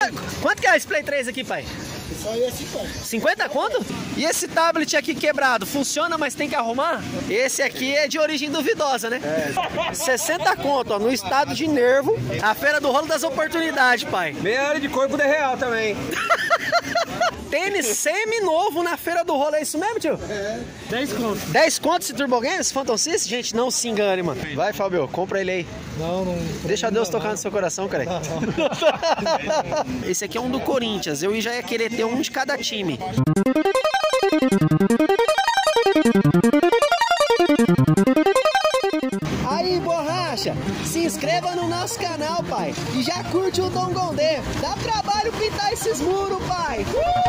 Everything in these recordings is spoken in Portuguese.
Quanto que é esse Play 3 aqui, pai? Isso aí é 50. 50 conto? E esse tablet aqui quebrado, funciona, mas tem que arrumar? Esse aqui é de origem duvidosa, né? 60 conto, ó, no estado de nervo. A Feira do Rolo das Oportunidades, pai. Meia hora de corpo de real também. Tênis semi-novo na Feira do Rolo, é isso mesmo, tio? 10 conto. 10 conto esse Turbo Games, Phantom System? Gente, não se engane, mano. Vai, Fábio, compra ele aí. Não. Deixa Deus tocar no seu coração, cara. Esse aqui é um do Corinthians. Eu já ia querer ter um de cada time. Aí, borracha, se inscreva no nosso canal, pai. E já curte o Dom Gondê. Dá trabalho pintar esses muros, pai.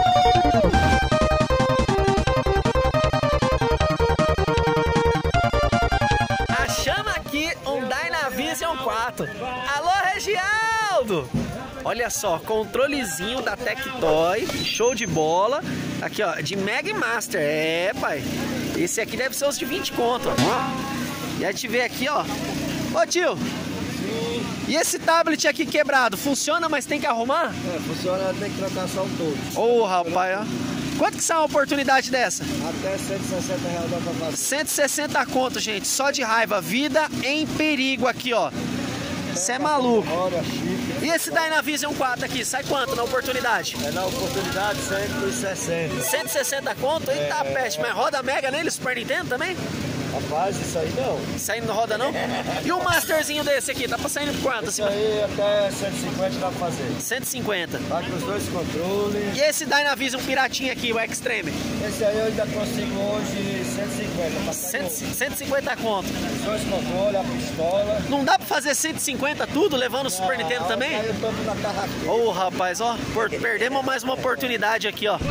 Achamos aqui um Dynavision 4. Alô, Regialdo! Olha só, controlezinho da Tectoy, show de bola. Aqui, ó, de Mega Master. É, pai. Esse aqui deve ser os de 20 conto, ó. E a gente vê aqui, ó. Ô, tio. E esse tablet aqui quebrado, funciona, mas tem que arrumar? Funciona, tem que trocar só um todo. Ô, rapaz, ó. Quanto que sai uma oportunidade dessa? Até 160 reais dá pra fazer. 160 conto, gente, só de raiva. Vida em perigo aqui, ó. Você é maluco. Olha, chique. E esse Dynavision 4 aqui, sai quanto na oportunidade? É na oportunidade 160. 160 conto? Eita, peste, mas roda Mega nele, Super Nintendo também? Rapaz, isso aí não. Isso aí não roda não? E o Masterzinho desse aqui, tá pra saindo por quanto? Isso aí até 150 dá pra fazer. 150. Tá com os dois controles. E esse Dynavision piratinha aqui, o Extreme? Esse aí eu ainda consigo hoje 150. Tá 150 conto. os dois controles, a pistola. Não dá pra fazer 150 tudo, levando o Super Nintendo também? Aí eu tô na carraqueira. Ô, rapaz, ó, perdemos mais uma oportunidade aqui, ó.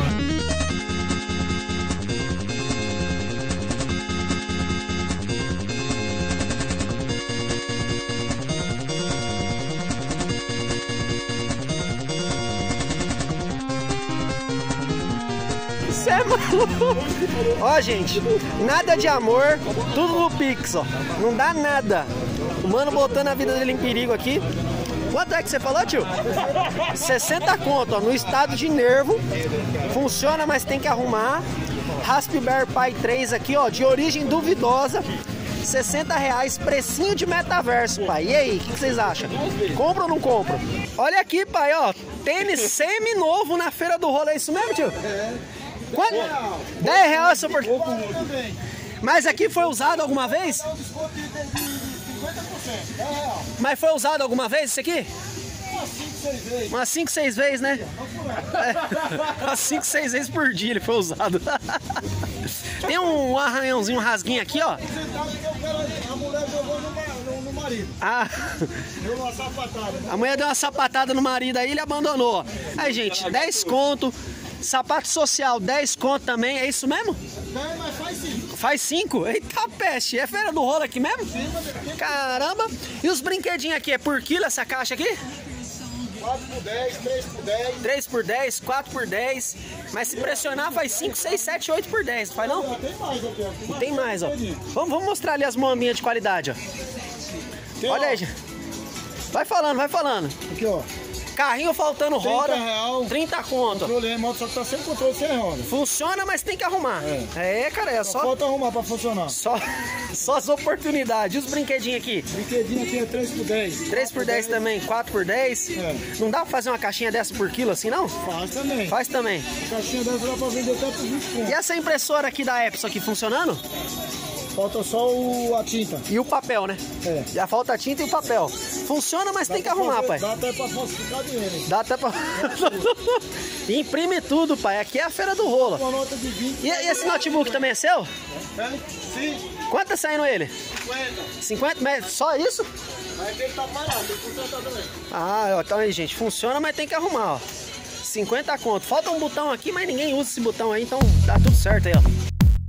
Cê é maluco. Ó, gente, nada de amor, tudo no Pix, ó. Não dá nada. O mano botando a vida dele em perigo aqui. Quanto é que você falou, tio? 60 conto, ó, no estado de nervo. Funciona, mas tem que arrumar. Raspberry Pi 3 aqui, ó, de origem duvidosa. 60 reais, precinho de metaverso, pai. E aí, o que vocês acham? Compra ou não compra? Olha aqui, pai, ó. Tênis semi-novo na Feira do Rolo, é isso mesmo, tio? Quanto? 10 reais essa oportunidade. Mas aqui foi usado alguma vez? Mas foi usado alguma vez isso aqui? Umas 5, 6 vezes, né? Umas 5, 6 vezes por dia ele foi usado. Tem um arranhãozinho, um rasguinho aqui, ó. A mulher jogou no marido. Ah, Deu uma sapatada. a mulher deu uma sapatada no marido aí, ele abandonou. Aí, gente, 10 conto. Sapato social, 10 conto também, é isso mesmo? Não, mas faz 5. Faz 5? Eita peste, é Feira do Rolo aqui mesmo? Caramba! E os brinquedinhos aqui, é por quilo essa caixa aqui? 4 por 10, 3 por 10. 3 por 10, 4 por 10. Mas se pressionar faz 5, 6, 7, 8 por 10, não faz não? Tem mais aqui, ó. Tem mais, ó. Vamos mostrar ali as moambinhas de qualidade, ó. Olha aí, gente. Vai falando, vai falando. Aqui, ó. Carrinho faltando roda. 30 real. 30 conto. Controle remoto, só que tá sem controle, sem roda. Funciona, mas tem que arrumar. É, cara, é Só só... falta arrumar pra funcionar. Só as oportunidades. E os brinquedinhos aqui? Brinquedinho aqui é 3 por 10. 3 por 10 também, 4 por 10. É. Não dá pra fazer uma caixinha dessa por quilo assim, não? Faz também. Faz também. Caixinha dessa dá pra vender até por 20 E conto. essa impressora aqui da Epson aqui funcionando? Falta só a tinta. E o papel, né? É. Já falta a tinta e o papel. Funciona, mas tem que arrumar, pai. Dá até pra falsificar dinheiro. Dá até pra... Imprime tudo, pai. Aqui é a Feira do Rolo. Uma nota de 20. E esse notebook também é seu? Sim, Quanto tá saindo ele? 50. 50? Mas só isso? Mas ele tá parado, tem que consertar também. Ah, ó, então aí, gente. Funciona, mas tem que arrumar, ó. 50 conto. Falta um botão aqui, mas ninguém usa esse botão aí, então dá tudo certo aí, ó.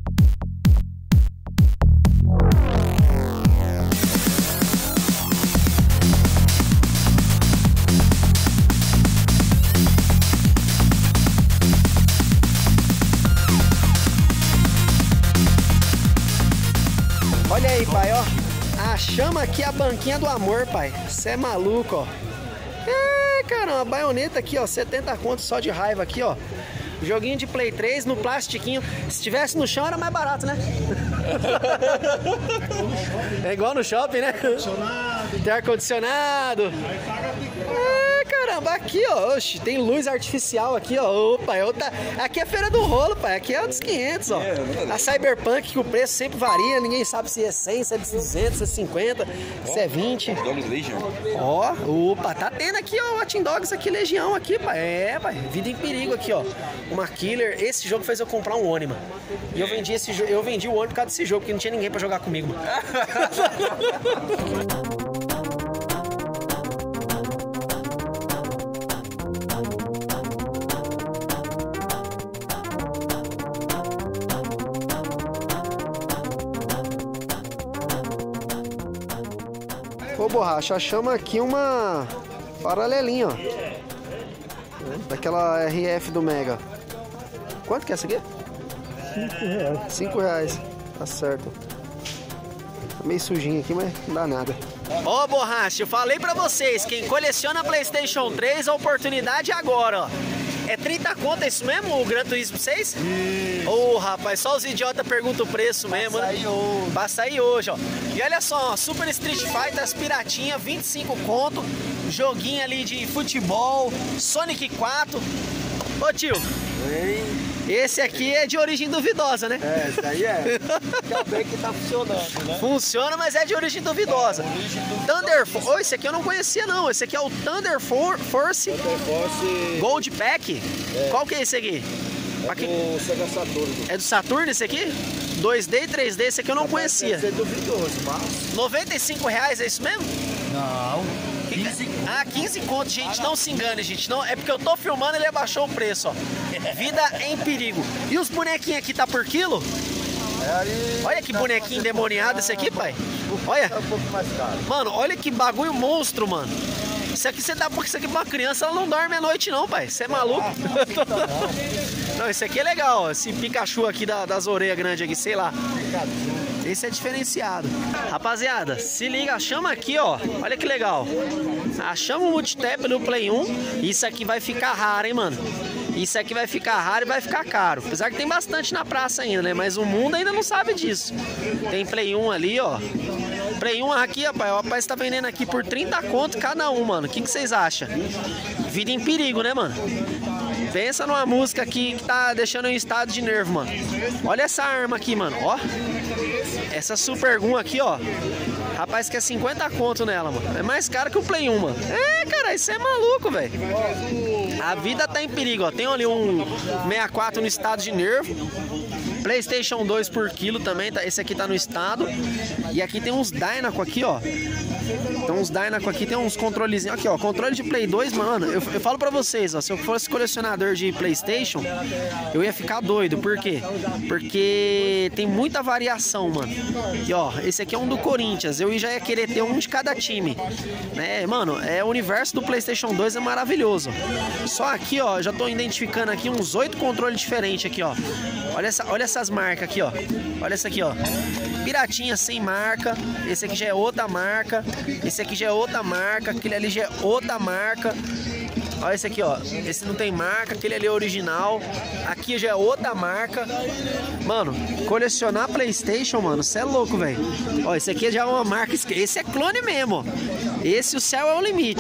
Olha aí, pai, ó. Achamos aqui a banquinha do amor, pai. Você é maluco, ó. caramba, baioneta aqui, ó, 70 contos só de raiva aqui, ó. Joguinho de Play 3 no plastiquinho. Se tivesse no chão era mais barato, né? É igual no shopping, né? Tem ar-condicionado. Caramba, aqui, ó. Oxe, tem luz artificial aqui, ó. Opa, aqui é Feira do Rolo, pai. Aqui é dos 500, ó. A Cyberpunk, que o preço sempre varia. Ninguém sabe se é 100, se é 200, se é 50, se é 20. Ó, opa, tá tendo aqui, ó, Watch Dogs aqui, Legião aqui, pai. É, pai. Vida em perigo aqui, ó. Uma Killer. Esse jogo fez eu comprar um Oni, mano. E eu vendi o Oni por causa desse jogo, porque não tinha ninguém pra jogar comigo, mano. Ô, Borracha, achamos aqui uma paralelinha, ó. Daquela RF do Mega. Quanto que é essa aqui? R$5. R$5. Tá certo. Tá meio sujinho aqui, mas não dá nada. Ó, Borracha, eu falei pra vocês, quem coleciona PlayStation 3, a oportunidade é agora, ó. É 30 conto, é isso mesmo, o Gran Turismo 6? Ô, rapaz, só os idiotas perguntam o preço mesmo, né? Vai sair hoje, ó. E olha só, Super Street Fighter, as piratinhas, 25 conto. Joguinho ali de futebol, Sonic 4. Ô, tio. Esse aqui é de origem duvidosa, né? É, esse aí é. Ainda bem que tá funcionando, né? Funciona, mas é de origem duvidosa. Thunder Force. Oh, esse aqui eu não conhecia, não. Esse aqui é o Thunder Force Gold Pack. É. Qual que é esse aqui? É do Sega Saturn. É do Saturn esse aqui? 2D e 3D, esse aqui eu não conhecia. Esse é duvidoso, mas... R$95, é isso mesmo? Não. 15 conto. Ah, 15 conto, gente, não se engane, gente. Não, é porque eu tô filmando e ele abaixou o preço, ó. Vida em perigo. E os bonequinhos aqui tá por quilo? Olha que bonequinho endemoniado esse aqui, pai. Olha. É um pouco mais caro. Mano, olha que bagulho monstro, mano. Isso aqui você dá porque isso aqui pra uma criança, ela não dorme à noite não, pai. Você é maluco? Não, esse aqui é legal, ó. Esse Pikachu aqui das orelhas grandes aqui, sei lá. Esse é diferenciado. Rapaziada, se liga, achamos aqui, ó. Olha que legal. Achamos o multitap no Play 1. Isso aqui vai ficar raro, hein, mano. Isso aqui vai ficar raro e vai ficar caro. Apesar que tem bastante na praça ainda, né? Mas o mundo ainda não sabe disso. Tem Play 1 ali, ó. Play 1 aqui, rapaz. O rapaz tá vendendo aqui por 30 conto cada um, mano. O que vocês acham? Vida em perigo, né, mano? Pensa numa música aqui que tá deixando eu em estado de nervo, mano. Olha essa arma aqui, mano. Ó. Essa Super Gun aqui, ó. Rapaz, que é 50 conto nela, mano. É mais caro que o Play 1, mano. É, cara, isso é maluco, velho. A vida tá em perigo, ó. Tem ali um 64 no estado de nervo. PlayStation 2 por quilo também, tá? Esse aqui tá no estado. E aqui tem uns Dynaco aqui, ó. Tem uns Dynaco aqui, tem uns controlezinhos. Aqui, ó, controle de Play 2, mano. Eu falo pra vocês, ó, se eu fosse colecionador de PlayStation, eu ia ficar doido. Por quê? Porque tem muita variação, mano. E, ó, esse aqui é um do Corinthians. Eu já ia querer ter um de cada time, né? Mano, o universo do PlayStation 2 é maravilhoso. Só aqui, ó, já tô identificando aqui uns 8 controles diferentes aqui, ó. Olha essas marcas aqui, ó. Olha essa aqui, ó. Piratinha sem marca. Esse aqui já é outra marca. Esse aqui já é outra marca. Aquele ali já é outra marca. Olha esse aqui, ó. Esse não tem marca. Aquele ali é original. Aqui já é outra marca. Mano, colecionar PlayStation, mano, você é louco, velho. Ó, esse aqui já é uma marca. Esse é clone mesmo, ó. Esse, o céu é o limite.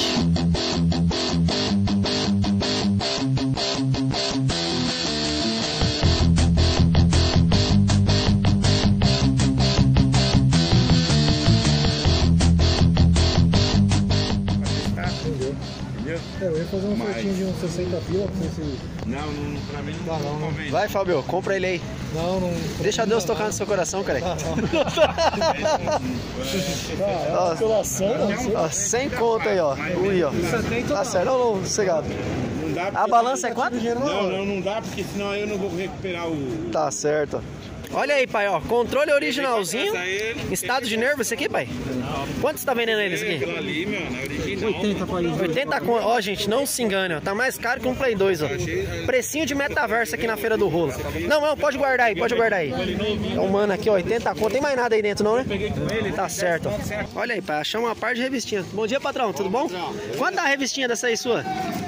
Eu ia fazer uma ofertinha de uns 60 pila pra você. Não, pra mim não dá não. Vai, Fábio, compra ele aí. Não. Deixa Deus tocar no seu coração, cara. Ó, 100 conto aí, ó. Ui, ó. Tá certo, não, sossegado. A balança é quanto? Não dá, porque senão eu não vou recuperar o... Tá certo. Olha aí, pai, ó. Controle originalzinho. Estado de nervo esse aqui, pai? Quanto você tá vendendo ele, esse aqui? Ali, mano, é original. 80 conto. Ó, gente, não se engane, ó. Tá mais caro que um Play 2, ó. Precinho de metaverso aqui na Feira do Rolo. Não, pode guardar aí, pode guardar aí. É um mano aqui, ó, 80 conto. Tem mais nada aí dentro, não, né? Tá certo, ó. Olha aí, pai, achamos uma parte de revistinha. Bom dia, patrão, tudo bom? Quanto tá a revistinha dessa aí sua?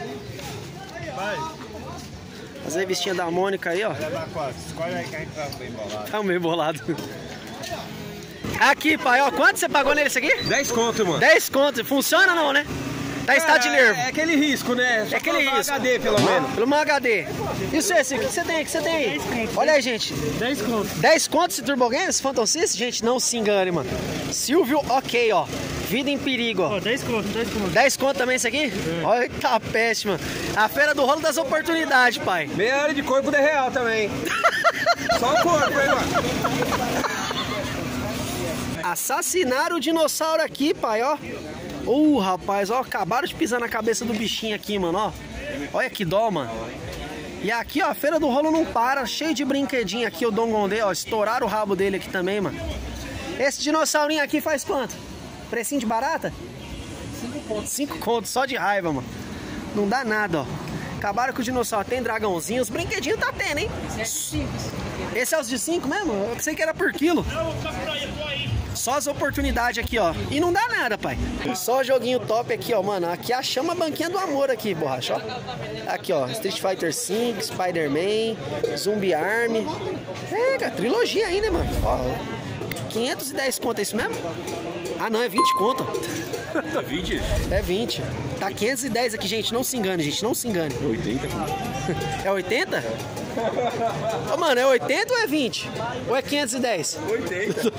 As revistinhas da Mônica aí, ó. Escolhe aí que a gente tá bem bolado. Tá meio bolado. Aqui, pai, ó. Quanto você pagou nele esse aqui? 10 conto, mano. 10 conto. Funciona não, né? Tá em estado de nervo. É aquele risco, né? É aquele risco. HD, pelo menos. Pelo HD. Isso esse, o que você tem? O que você tem aí? Olha aí, gente. 10 conto. 10 conto esse Turbo Games, Phantom System? Gente, não se engane, mano. Silvio, ok, ó. Vida em perigo, ó. 10 conto, 10 conto. 10 conto também esse aqui? Olha, eita peste, mano. A Feira do Rolo das Oportunidades, pai. Meia hora de corpo de real também. Só o corpo, hein, mano. Assassinaram o dinossauro aqui, pai, ó. Rapaz, ó, acabaram de pisar na cabeça do bichinho aqui, mano, ó. Olha que dó, mano. E aqui, ó, a Feira do Rolo não para, cheio de brinquedinho aqui, o Dongondê, ó. Estouraram o rabo dele aqui também, mano. Esse dinossaurinho aqui faz quanto? Precinho de barata? 5 contos. 5 contos, só de raiva, mano. Não dá nada, ó. Acabaram com o dinossauro. Tem dragãozinho, os brinquedinhos tá tendo, hein? Esse é os de 5 mesmo? Eu pensei que era por quilo. Só as oportunidades aqui, ó. E não dá nada, pai. Só joguinho top aqui, ó, mano. Aqui achamos a banquinha do amor aqui, borracha, ó. Aqui, ó. Street Fighter V, Spider-Man, Zombie Army. É, trilogia aí, né, mano? Ó, 510 conto, é isso mesmo? Ah, não, é 20 conto. Tá 20? É 20. Tá 510 aqui, gente. Não se engane, gente. Não se engane. 80? É 80? Ô, mano, é 80 ou é 20? Ou é 510? 80.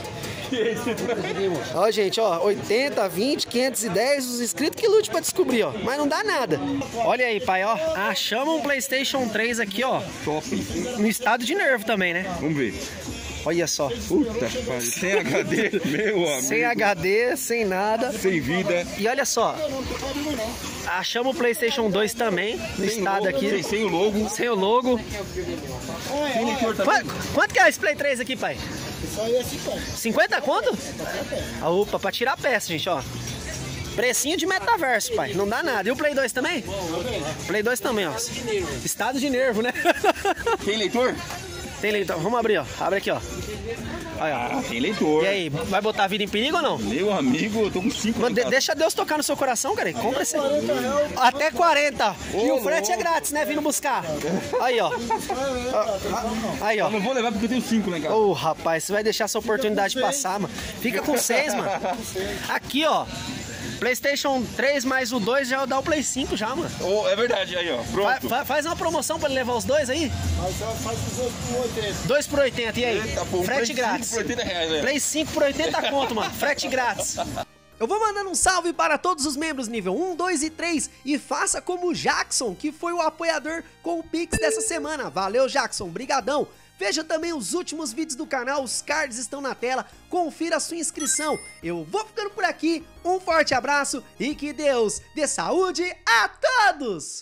Ó, gente, ó, 80, 20, 510, os inscritos que lute pra descobrir, ó. Mas não dá nada. Olha aí, pai, ó. Achamos um PlayStation 3 aqui, ó. Top. No estado de nervo também, né? Vamos ver. Olha só. Puta que pariu. Sem HD, meu amigo. Sem HD, sem nada. Sem vida. E olha só. Achamos o PlayStation 2 também, no estado aqui. Sem o logo. Sem o logo. Quanto que é esse Play 3 aqui, pai? Isso aí é 50. 50 quanto? Ah, opa, pra tirar a peça, gente, ó. Precinho de metaverso, pai. Não dá nada. E o Play 2 também? Play 2 também, ó. Estado de nervo, né? Tem leitor? Tem leitor. Vamos abrir, ó. Abre aqui, ó. Aí, ó. Ah, tem leitor. E aí, vai botar a vida em perigo ou não? Meu amigo, eu tô com 5. Deixa Deus tocar no seu coração, cara. Compra esse. Até 40. E o frete é grátis, né? Vindo buscar. Aí, ó. Aí, ó. Eu não vou levar porque eu tenho 5 lá em casa. Ô, rapaz, você vai deixar essa oportunidade passar, mano. Fica com 6, mano. Aqui, ó. PlayStation 3 mais o 2 já dá o Play 5 já, mano. Oh, é verdade, aí, ó. Pronto. Faz uma promoção pra ele levar os dois aí. Faz os 2 por 80. 2 por 80, e aí? Eita, pô, frete Play grátis. 5 por 80 reais, né? Play 5 por 80 conto, mano. Frete grátis. Eu vou mandando um salve para todos os membros nível 1, 2 e 3 e faça como o Jackson, que foi o apoiador com o Pix dessa semana. Valeu, Jackson, brigadão. Veja também os últimos vídeos do canal, os cards estão na tela, confira a sua inscrição. Eu vou ficando por aqui, um forte abraço e que Deus dê saúde a todos!